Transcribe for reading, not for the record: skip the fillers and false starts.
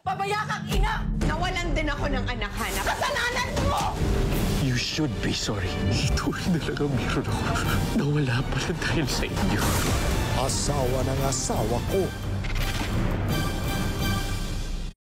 Pabaya kang ina! Nawalan din ako ng anak, Hana. Kasalanan mo! You should be sorry. Ituloy na lang ang meron ako. Nawala pala dahil sa inyo. Asawa ng asawa ko.